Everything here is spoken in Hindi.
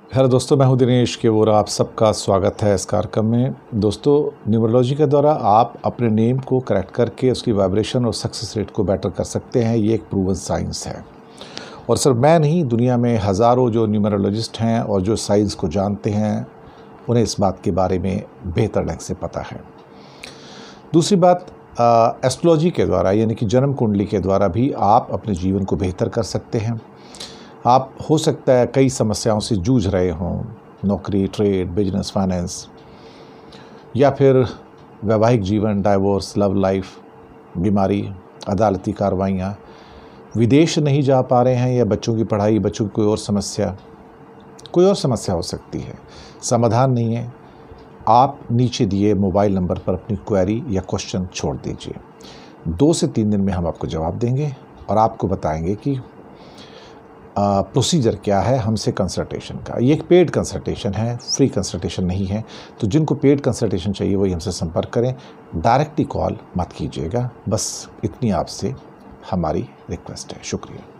हेलो दोस्तों, मैं हूं दिनेश केवोरा। आप सबका स्वागत है इस कार्यक्रम में। दोस्तों, न्यूमरोलॉजी के द्वारा आप अपने नेम को करेक्ट करके उसकी वाइब्रेशन और सक्सेस रेट को बेटर कर सकते हैं। ये एक प्रूवन साइंस है और सिर्फ मैं नहीं, दुनिया में हज़ारों जो न्यूमरोलॉजिस्ट हैं और जो साइंस को जानते हैं उन्हें इस बात के बारे में बेहतर ढंग से पता है। दूसरी बात, एस्ट्रोलॉजी के द्वारा यानी कि जन्म कुंडली के द्वारा भी आप अपने जीवन को बेहतर कर सकते हैं। आप हो सकता है कई समस्याओं से जूझ रहे हों, नौकरी, ट्रेड, बिजनेस, फाइनेंस, या फिर वैवाहिक जीवन, डाइवोर्स, लव लाइफ, बीमारी, अदालती कार्रवाइयाँ, विदेश नहीं जा पा रहे हैं या बच्चों की पढ़ाई, बच्चों की कोई और समस्या हो सकती है, समाधान नहीं है। आप नीचे दिए मोबाइल नंबर पर अपनी क्वेरी या क्वेश्चन छोड़ दीजिए। 2 से 3 दिन में हम आपको जवाब देंगे और आपको बताएंगे कि प्रोसीजर क्या है हमसे कंसल्टेशन का। ये एक पेड कंसल्टेशन है, फ्री कंसल्टेशन नहीं है। तो जिनको पेड कंसल्टेशन चाहिए वही हमसे संपर्क करें, डायरेक्टली कॉल मत कीजिएगा। बस इतनी आपसे हमारी रिक्वेस्ट है। शुक्रिया।